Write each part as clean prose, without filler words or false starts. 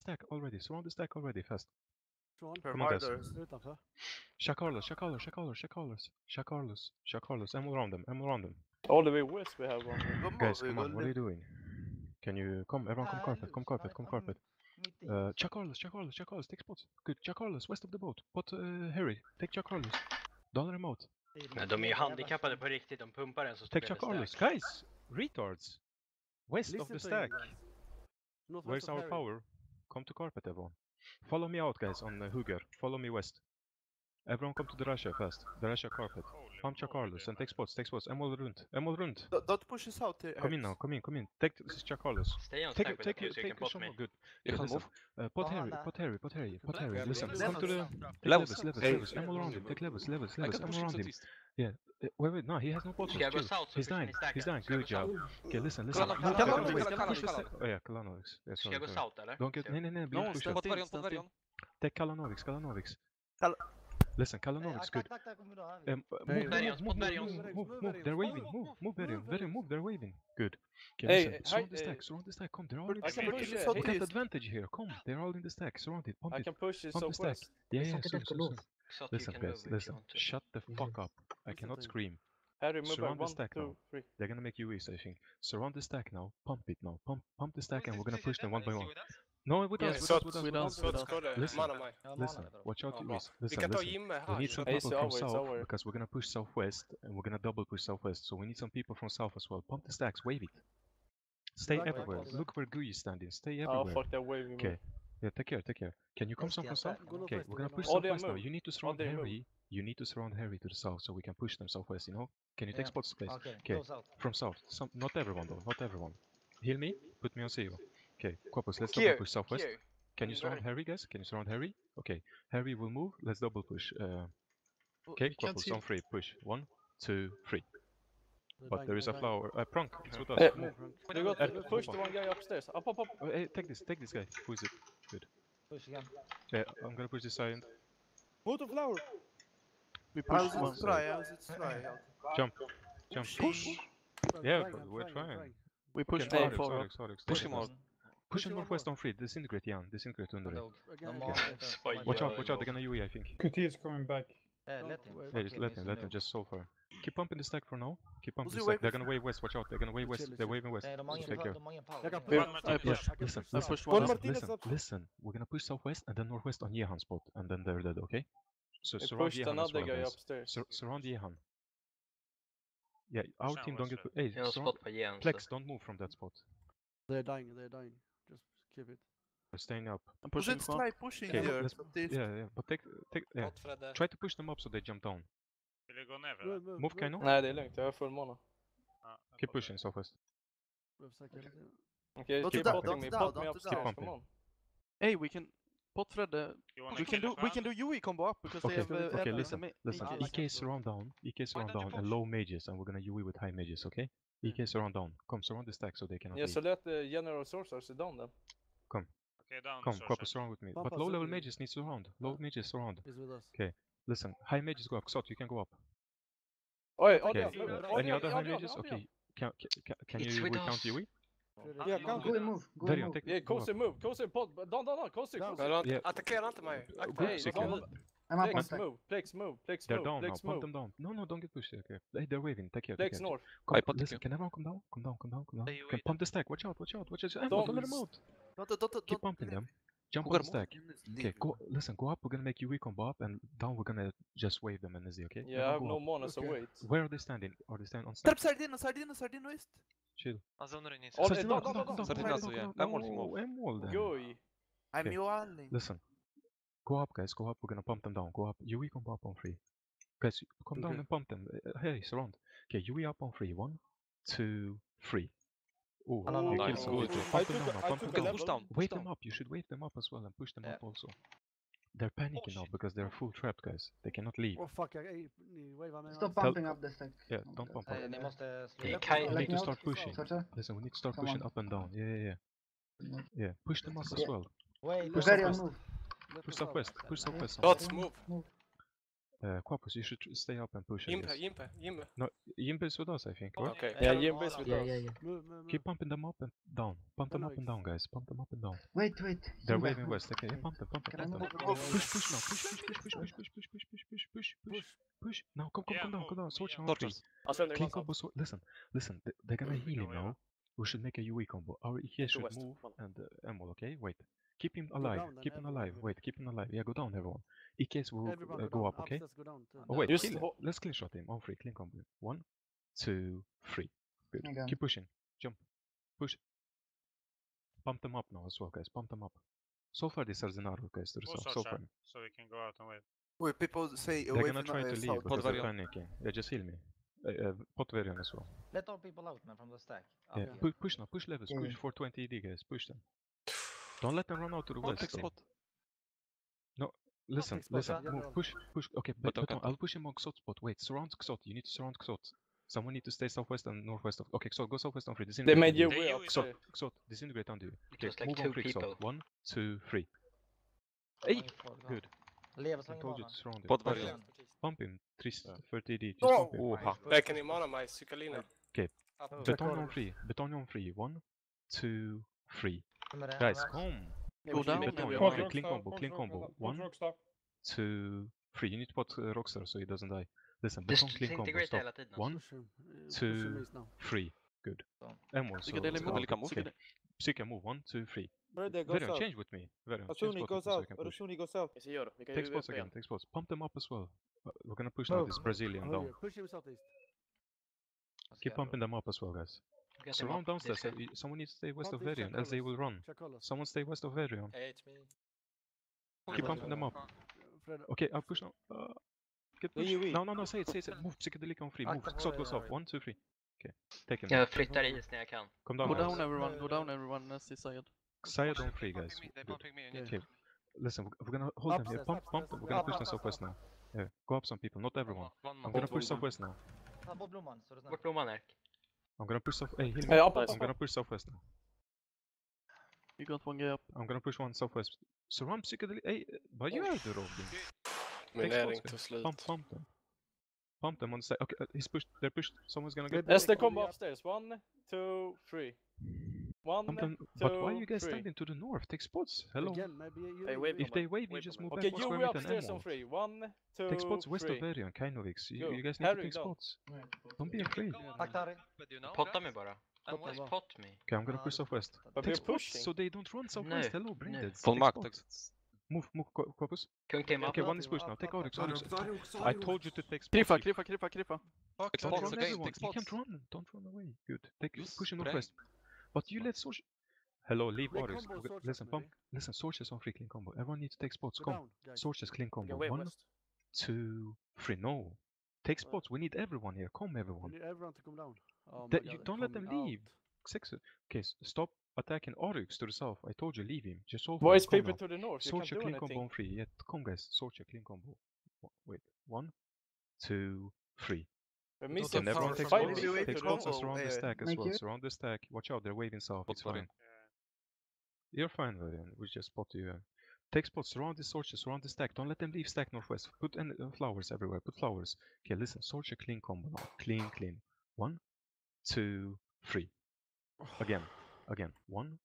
stack already. Surround the stack already, fast. Come on, guys. Utanför. Shakarlos. Ammo around them. All the way west we have one. Guys, come on, what are you doing? Can you come? Everyone come carpet. Chakarlos, take spots. Good, Chakarlos, west of the boat. Put Harry, take Chakarlos. Dollar him out. Men de är ju handikappade på riktigt, de pumpar en så Take Chakarlos, guys! Retards! West of the stack. Where's our power? Come to carpet, everyone. Follow me out, guys, on Hugger. Follow me west. Everyone come to the Russia fast. The Russia carpet. Pump Chakarlos and take spots. Emerald runt. Don't push us out here. Come in now, come in. Take Chakarlos. Stay on stack with Take bot me. good. You can Listen, move. Put Harry. Listen, come to the Levels. levels. Emerald around him. Take levels. I can Emerald push him around him. southeast. Yeah. Wait, no, he has no potions. Ska jag gå Chill. south så He's dying. pushar ni He's dying. stacken? Good job. Okay, listen. Kalanovic. Oh yeah, Kalanovic. Yeah, Ska jag gå sorry. south eller? Don't get... Nej, bli No, pushad. pot Varion. Take Kalanovic. Listen, Kalanovic, good. Move. They're waving. Move, Varian. Move. They're waving. Good. Okay, listen. Surround the stack. Come, they're all in the stack. We got advantage here. Come, they're all in the stack. Surround it. Pump I it. can push it Pump the stack. southwest. Yeah. Soon. Så att Listen, you can guys. move if Listen. you want to. Shut the fuck up. I cannot scream. Harry, move Surround by the stack 1, now. 2, 3. They're gonna make UEs, I think. Surround the stack now. Pump it now. Pump the stack, and we're gonna push them one by one. No, with us. Listen, watch out UEs. Listen. We need some people from south because we're gonna push southwest, and we're gonna double push southwest. So we need some people from south as well. Pump the stacks. Wave it. Stay everywhere. Look where Gui is standing. Stay Oh everywhere. fuck, they're waving me. Okay. Yeah, take care. Can you come some from south? Okay, we're gonna push Oh, they southwest now. move. You need to surround Harry. You need to surround Harry to the south so we can push them southwest, you know? Can you take spots, please? Okay, from south. Not everyone though, not everyone. Heal me, put me on CO. Okay, Quapos, let's double push southwest. Can you surround Harry, guys? Can you surround Harry? Okay, Harry will move, let's double push. Okay, Quapos on 3, push. 1, 2, 3. But there is a flower. Prunk, it's with us. They got push the one guy upstairs. Up. Hey, take this guy. Who is it? Good. Yeah, I'm gonna push this side. Move the flower. We push How's it try? Jump. Push. Yeah, we're trying. We push Okay, forward. Alex, Push him out. Push him northwest on 3. Disintegrate, Jan. Disintegrate under it. Skojar. Watch out, they're gonna UE, I think. QT is coming back. Let Yeah, just let him, just so far. Keep pumping the stack for now. Keep pumping the Who's stack. he They're gonna wave west, watch out. They're gonna wave west. They're waving west. Take care. I push. Listen. We're gonna push southwest and then northwest on Jehan spot. And then they're dead, okay? So They surround pushed Jehan as another well, guy guys. upstairs. Surround Jehan. Yeah, our team don't get... Hey, Jag har surround... spot på igen. Plex, don't move from that spot. They're dying. Just keep it. We're staying up. I'm Push pushing it, for. try pushing Okay, here. let's... Yeah, but take... Yeah. Try to push them up so they jump down. Vill du gå ner för det? Move Kaino. Nej, det är lugnt. Jag har full mana. Keep pushing southwest. Okay, Don't keep down, potting don't me. down, Pot me don't upstairs. down. Come on. Hey, we can pot Fred. You wanna We can kill do the fan? UE combo up because they have. Okay, Edna listen. and EK surround down. And low mages, and we're gonna UE with high mages, okay? EK surround down. Come, surround the stack so they cannot Yeah, leave. so let the general sorcerer sit down then. Okay, down. Come, sorcerer. Quapos, surround with me. Papa, But low level surround. mages need to surround. Low mages surround. He's with us. Listen, high mages go up. Xot, you can go up. Oj, Okay. Adrian, Any other high mages? Adrian. Okay. Can It's you with count us. UE? Yeah, count Go it. and move. Go and Varian, move. take Yeah, Cozy move. Cozy pot. Down. Cozy. Yeah. Attackera inte mig. Hey, Sick. don't- I'm up on Plex stack. move. Plex move. They're down now. Plex Pump move. them down. No, don't get pushed. Okay. Hey, they're waving. Take care. Plex north. Come, I put listen, you. can everyone come down? Come down. Hey, Can wait. pump the stack. Watch out. Hey, Don't- don't let them out. Keep pumping them. Jump on the stack. Okay, go up. We're gonna make UE combo up, and down we're gonna just wave them and easy, okay? Yeah, I have Everyone no go up. mana, so Okay. wait. Where are they standing? Are they standing on stack? Sardino East. Chill. Han zonar in i Oh, sig. down. Sardina, so yeah. I'm holding off. Emerald. Goi. I'm Okay. Joalling. Listen. Go up, guys. Go up. We're gonna pump them down. Go up. UE combo up on 3. Guys, come down Okay. and pump them. Hey, surround. Okay, UE up on 3. 1, 2, 3. Oh, Hello, you nice. killed some Good. people. I Pump them down took now. a Pump them level. down. Push down. Wave them up. You should wave them up as well and push them up also. They're panicking now because they're full trapped, guys. They cannot leave. Oh fuck, ni wavar mig. Stop pumping up the stack. Yeah, don't pump up. Ni måste Hey, sluta. Kai, We Let need me to out. start pushing. Sorcerer. Listen, we need to start Come pushing on. up and down. Yeah. Push them up as Yeah. well. Wait, Push Varian southwest. move. Push southwest. Let's southwest. Let's move. Quapus, you should stay up and push. I guess. Jimpe. No, Jimbe is with us, I think. Or? Okay. Yeah, Jimbe is with Yeah, us. yeah, yeah. Move. Keep pumping them up and down. Pump them up and down, guys. Pump them up and down. Wait. They're Jimbe. waving west. Okay, yeah, pump them. Can I Pump them. move? Push now. Push. Now, come down. Switch on three. I'll send Clean it. combo. Listen. They're gonna heal him now. We should make a UE combo. Our EK should west. move Follow. and Emol, okay? Wait. Keep him alive. down then, Keep him everyone alive. go. Wait, keep him alive. Yeah, go down, everyone. EKs will Everyone go down. up, okay? Upstairs go down too. Oh, wait. Just Kill him. ho- Let's clean shot him. On free. Clean combo. 1, 2, 3. Good. Okay. Keep pushing. Jump. Push. Pump them up now as well, guys. Pump them up. So far, these are Zenaro, guys, to the south. So far. So we can go out and wait. Wait, people say They're away gonna from try to leave south. because they're Varian. panicking. Yeah, just heal me. Pot Varian as well. Let all people out, man, from the stack. Yeah, Okay. push now. Push levels. Yeah, Push yeah. for 20 ED, guys. Push them. Don't let them run out to the One west. take spot. Listen, take spot, yeah, move, yeah. push. Okay, But but okay. I'll push him on Xot spot. Wait, surround Xot. You need to surround Xot. Someone need to stay southwest and northwest of. Okay, Xot, go southwest on free. They Disintegrate made on you They way use up it. there. Xot, disintegrate on you. It Okay, was like move on 2 free people. Xot. 1, 2, 3. Hey, good. Lev I slänger told you banan. to surround him. Pot Pump Varian. him. Pump him. 30 ED. Just Oh! pump him. Oha. Back in mana my Cycalina. Okay. Oh. Beton on free. Beton on free. 1, 2, 3. Kommer det? Guys, Max? come. Go down. Beton, everyone. yeah, okay, clean combo. 1, 2, 3. You need to put Rockstar so he doesn't die. Listen, Just beton clean combo. disintegrate Stop. hela tiden. 1, Push him. Push 2, him east now. 3. Good. So. Emol, Psychedelic move. okay. Psychedelic. Psyche move. 1, 2, 3. Brother, go Varian, south. change with me. Varian, change Rasuni, spot go with me so south. we can push. Rasuni, go south. Vi gör det. Vi kan Take ju spots VP. again, take spots. Pump them up as well. We're gonna push now Move. this Brazilian Oh, down. yeah. Push him southeast. Keep pumping them up as well, guys. Get them Surround up, downstairs. this guy. Someone needs to stay west of Southeast, Varian, check else they will colors. run. Check colors. Someone stay west of Varian. Hey, it's me. Keep pumping them up. Fred, Okay, I'll push now. Get push. AoE. No, say it. Move psychedelic on free. Move. Akta på Xot goes off. Varian. 1, 2, 3. Okay, take him. Jag flyttar is när jag kan. Come down, Go guys. down everyone. Go down everyone. See Syed. Syed on free, guys. Good. Okay, listen, we're gonna hold them here. Pump them. We're gonna push them southwest now. Yeah, go up some people, not everyone. I'm gonna push southwest now. Ta bort blomman så är det snabbt. Bort blomman här. I'm gonna push south. Hey, heal Hey, me. up. I'm gonna push southwest now. You got one guy up. I'm gonna push one southwest. Surround psychedelic. Hey, vad gör du Robin? Min Take näring spots, tog slut. Pump them. Pump them on the side. Okay, he's pushed. They're pushed. Someone's gonna get. Red- SD combo upstairs. 1, 2, 3. 1, Pump them. But why are you guys 3. standing to the north? Take spots. Hello. Again, maybe you. Hey, wave If they wave, you Wait just a move Okay, back you where were we can upstairs on ammo. 3. 1, 2, Take spots west of 3. Varian, Kainovix. Go. You guys need to Harry, take down. spots. Don't be afraid. Tack Harry. Potta mig bara. Potta Just bara. pot me. Okay, I'm gonna push southwest. But Take we're spots pushing. so they don't run southwest. No, Hello, brain no. dead. Full Take mark. spots. Move, Quapus. Kung team up. Okay, one is pushed now. Take Oryx. I told you to take spots. Krifa, You Krifa. Don't Spots, run okay, everyone. take You can't spots. run. Don't run away. Good. Take Use pushing brain. northwest. But you let Sorch. Hello, leave They Oryx. combo Sorch Listen, us, pump. maybe. Listen, Sorch is on free clean combo. Everyone needs to take spots. Go Come. down, guys. Sorch is clean combo. Okay, wait, 1, west. 2, 3. No. Take spots. We need everyone here. Come, We everyone. need everyone to come down. Oh my That- God, you they're don't let them coming leave. out. Six. Okay, stop attacking Oryx to the south. I told you, leave him. Just hold Why is come people now. to the north? You Sorcha can't do clean combo anything. on free. Yeah, come guys. Sorcha clean combo. Wait. 1, 2, 3. We're Okay, missing and everyone takes five spots. people wait, Take to the spots and north. surround the Yeah, stack as Thank well. you. Surround the stack. Watch out, they're waving south. It's Pot fine. You're fine, Varian. We just spot you. Take spots. Surround the Sorcha. Surround the stack. Don't let them leave stack northwest. Put flowers everywhere. Put flowers. Okay, listen. Sorcha clean combo now. Clean. 1, 2, 3. Again. 1,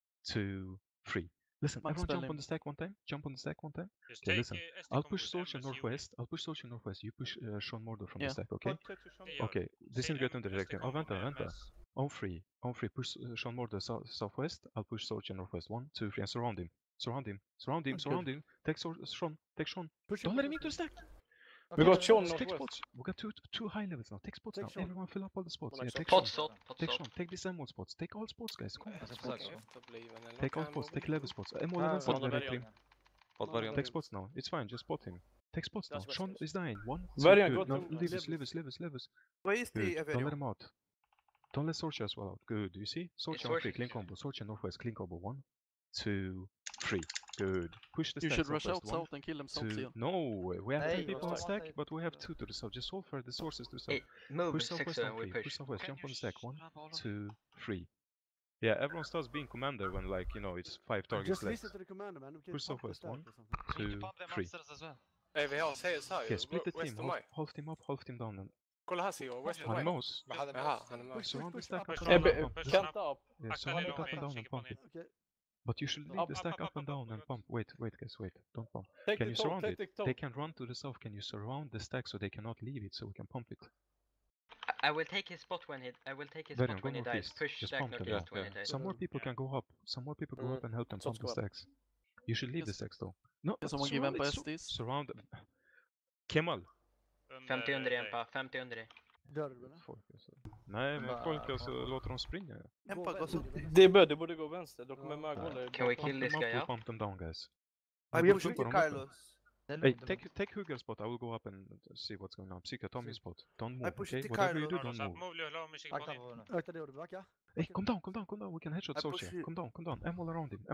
2, 3. Listen, Max everyone jump spelling. on the stack one time. Jump on the stack one time. Just Okay, take, listen. SD I'll combo push with Sorcha Embassy northwest. I'll push Sorcha northwest. You push Sean Mordor from Yeah. the stack, okay? Yeah, Okay, disintegrate under SD direction. Oh, combo vänta. med MS. On free. Push Sean Mordor southwest. I'll push Sorcha northwest. 1, 2, 3, and surround him. Surround him. Take Sean. Push Don't him, let him push into the stack. We got Sean Take northwest. spots. We got two high levels now. Take spots Take now. Sean. Everyone fill up all the spots. Well, Yeah, like take Pot Sean. salt, pot Take salt. Sean. Take these emerald spots. Take all spots, guys. Come on. Efterbliven eller Take all kan spots. jag Take level spots. Emerald Ah, events Pot are Varian. directly. Pot Varian. Take spots now. It's fine. Just spot him. Take spots now. That's west, Sean west. is dying. 1, 2, Varian, good. go No, to leave us. Where is the Good. Don't let Averion? him out. Don't let Sorcha as well out. Good. You see? Sorcha on free. Clean combo. Sorcha northwest. Clean combo. 1, 2, 3. Good. Push the You stack should rush southwest. out 1, south and kill them south 2. here. No, we have Hey, 3 people on what's stack, outside? but we have 2 to the south. Just hold for the sources to the south. Hey, move Push 6 southwest and on we free. push. Push southwest. Jump on the stack. 1, 2, 3. Yeah, everyone starts being commander when, like, you know, it's 5 targets Just left. listen to the commander, man. We can Push pump the southwest. stack 1, or something. 2, 3. Vi har CS här ju. Okay, split the team. West of my. Half team up, half team down. And Kolla här Sio, West of han är my. med oss. Jaha, han är med. Surround the stack up Push and down up. and pump. Push Kent up. up. Yeah, surround it up and down and pump it. Okay. But you should leave Up, the up, stack up, up and up, down up, and up. pump. Wait guys, wait. Don't pump. Take Can the you top, surround take it? the top. They can run to the south. Can you surround the stack so they cannot leave it so we can pump it? I will take his spot when he. I will take his Varian, spot go when he dies. northeast. Push Just stack pump them. northeast when Yeah, he dies. Some more people can go up. Some more people go up and help them pump the Sounds good. stacks. You should leave the Yes. stacks though. No, Can someone give surround Empa it, SDs? surround them. Kemal. 50 under Empa, 50 under dig. Dör du eller? Folk alltså. Nej men folk alltså låter dem springa. Empa går så. Det borde gå vänster, då kommer Mögåller. Can we Pump kill this them up, guy we out? pump them down guys. I We push pump it them up. Carlos. Hey, take Hugel's spot. I will go up and see what's going on. Psyka, Tommy spot. Don't move, push okay? it to Whatever you do, Carlos. don't move. Move لو مش Akta يبغى på honom. Akta det ordet, backa. Hey, come down. We can headshot I push Solskjaer. you. Come down. I'm all around him.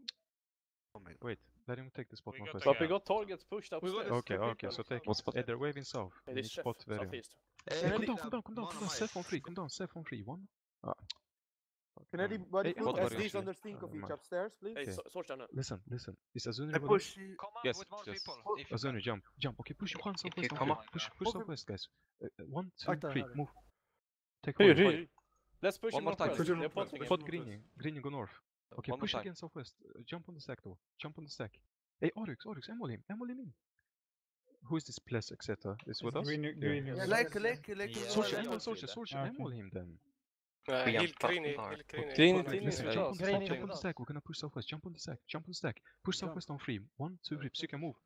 Oh my god. Wait, let him take the spot We more got first. But we got targets pushed upstairs. Okay, so take. What spot? Hey, they're waving south. It We is need chef, spot very. southeast. Hey, come down. Safe on free. Come down, safe on free. One. Ah. Can anybody Hey, put what variant? SDs on the stink of each Mine. upstairs, please? Hey, Okay. Sorcha nu. Listen. Is Azuni I ready? push you. Yes, yes. Azuni, jump. Okay, push one If southwest. you on come free. up. Push Move him. southwest, guys. 1, 2, Akta 3. här. Move. Take Hyr, hold. hyr. Let's push One him more time. northwest. Push him They're potting him. Spot Green, go north. Okay, One more push time. again southwest. Jump on the stack though. Jump on the stack. Hey, Oryx, ammo him in. Who is this Ples, etc.? Is with us? Yeah. Like. Soldier, ammo him then. Hill Krini. Green Okay, team is listen, with jump us. on the Potting. stack. We're gonna push southwest. Jump on the stack. Push southwest on free. 1, 2, 3. Psyka, move.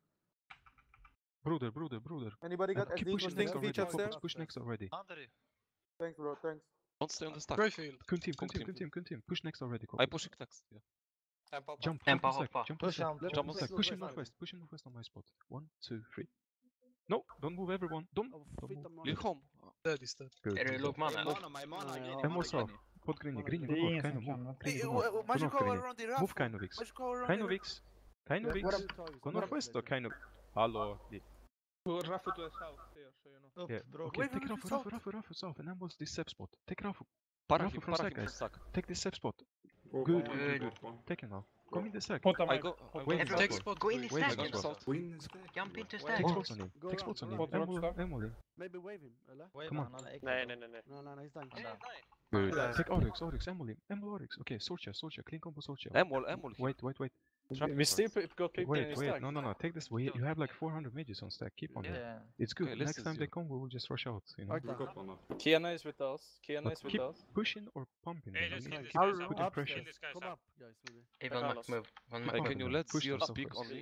Brother. Anybody got Keep SDs on pushing stink next of each already. upstairs? Push next already. Thanks bro, thanks. Don't stay on the stack. Good team. Push next already. I pushing next. Yeah. Jump Empa, on the stack. hoppa. Jump on the Push stack. down. Let's Jump on the push stack. Push him northwest. northwest on my spot. 1, 2, 3. No, don't move everyone. Don't. Oh, fitta man. Lilkom. Good. Är du låg man eller? En more south. Pod Green, go north. Kind of move. Hey, Go north. Go why you north, go Green. around the Move raft? Kainovix. Why you go around the Kainovix. What are Go the targets? northwest då, Kainov. Hallå. Upp Yeah. bro. Okay, Wait, take wait, Rafu south and ambulance this step spot. Take Rafu. Parakim from stack, from guys. stack. Take this step spot. Good. Take him now. Come in the stack. I go. Wait, Everyone, go in the Wait, stack. wait, South. Jump into Take stack. spots on him. Go Take around. spots on him. What rock stack? Ammo him. Maybe wave him, eller? Come on. Nej. No, he's done. Good. Yeah. Take Oryx. Ammo him. Ammo Oryx. Okay, Soldier. Clean combo Soldier. Emol. Wait. We still got people in the Wait. stack. No. Take this. You have like 400 mages on stack. Keep on it. Yeah. It's good. Okay, Next listen time to they you. come, we will just rush out. You know. Akta. Kiana is with us. But keep pushing or pumping. Hey, them. let's You kill need this to guy put up. the Up, pressure. Kill this guy Come up. up, guys, maybe. Hey, one max move. One max Hey, Can you Push let them Zero southwest. speak only?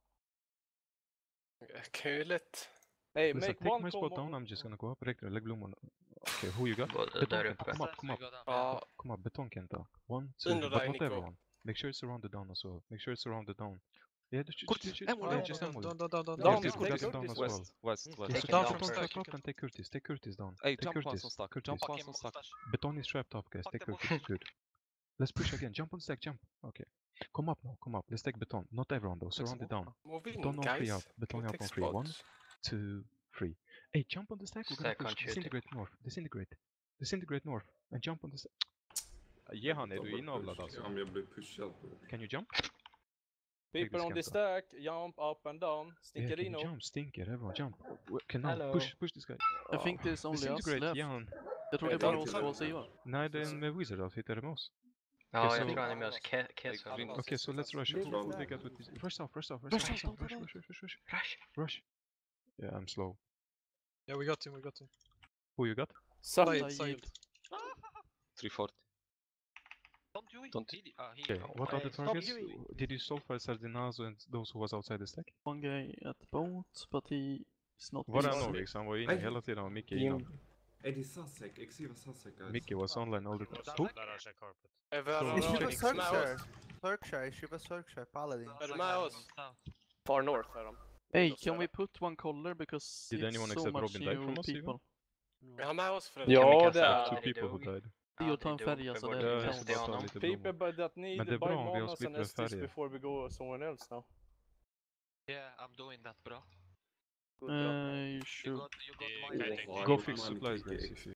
Kulet. Hey, Listen, make take one my spot combo. down. I'm just gonna go up. Rektor, lägg blommorna. Okay, who you got? Både Beton där Kenta, uppe. come up. Ja, Come up, Beton Kenta. 1, 2, Under but dig, not Nico. everyone. Make sure it's surrounded down as well. Yeah, just Emol, just Emol. Down, Yes, take Curtis Curtis down as West. well. West. Yes, Take so him down down from first. stack up and take Curtis down. Hey, Take jump once on Curtis. stack. Curtis. Jump once on stack. Beton is trapped up, guys. Take Curtis. Good. Let's push again. Jump on stack. Jump. Okay. Come up now. Come up. Let's take Beton. Not everyone though. Surround it down. move in Beton on free guys. up. Beton We'll up take on free. 1, spots. 2, 3. Hey, jump on the stack. We're gonna Stack push. can't shoot. Disintegrate north. And jump on the stack. Ge han, är du inavlad alltså? Om jag blir pushad. Can you jump? People on the stack, jump up and down. Yeah, can you Stinkerino. jump? Stinker, everyone jump. Can now Hello. push this guy. I think there's only us Disintegrate, left. ge han. Jag tror det är bara oss två Siva. Nej, det är en med Wizard outfit, är det med oss? Ja, Okej, jag så- tror han är med oss. Kiss honom. Okay, so let's rush. Leave the They stack. got with rush south. Rush. Rush. Yeah, I'm slow. Yeah, we got him. Who you got? Side. 340. Don't. Okay, what are the targets? Did you solve by Sardinazo and those who was outside the stack? One guy at the boat, but he is not. Var det busy. Norvix? Han var inne hela tiden och Micke innan. Är det Sasek? Exiva Sasek guys. Micke was online all the time. Who? Är vi alla Is she med was Cirkshire? oss? She was Cirkshire, Paladin. Är du med oss? Far north är de. Hey, can we put one color because Did it's anyone so except much Robin die new from us, Steven? people? Vi har med oss för Ja, Kan vi kasta det ut är- Two people who died. Jo, ta en färja så det Jag kan kasta ska bara ta honom. lite People blommor. that need Men det är buy bra om vi har manas and splittrat SDs färger. before we go somewhere else now. You should. Go fix supplies guys if you